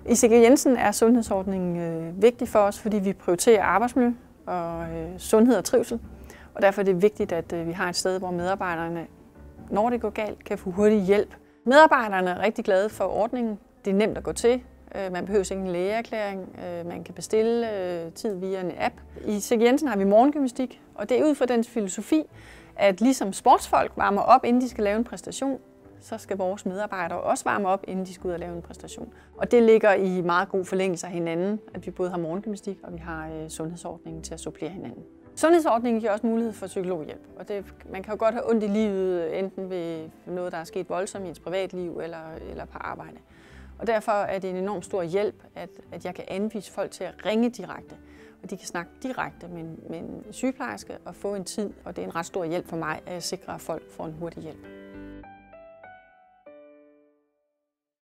I C.G. Jensen er sundhedsordningen vigtig for os, fordi vi prioriterer arbejdsmiljø og sundhed og trivsel. Og derfor er det vigtigt, at vi har et sted, hvor medarbejderne, når det går galt, kan få hurtig hjælp. Medarbejderne er rigtig glade for ordningen. Det er nemt at gå til. Man behøver ikke en lægeerklæring. Man kan bestille tid via en app. I C.G. Jensen har vi morgengymnastik, og det er ud fra den filosofi, at ligesom sportsfolk varmer op, inden de skal lave en præstation, så skal vores medarbejdere også varme op, inden de skal ud og lave en præstation. Og det ligger i meget god forlængelse af hinanden, at vi både har morgengymnastik og vi har sundhedsordningen til at supplere hinanden. Sundhedsordningen giver også mulighed for psykologhjælp, og man kan jo godt have ondt i livet, enten ved noget, der er sket voldsomt i ens privatliv eller på arbejde. Og derfor er det en enormt stor hjælp, at jeg kan anvise folk til at ringe direkte, og de kan snakke direkte med en sygeplejerske og få en tid, og det er en ret stor hjælp for mig at sikre, at folk får en hurtig hjælp.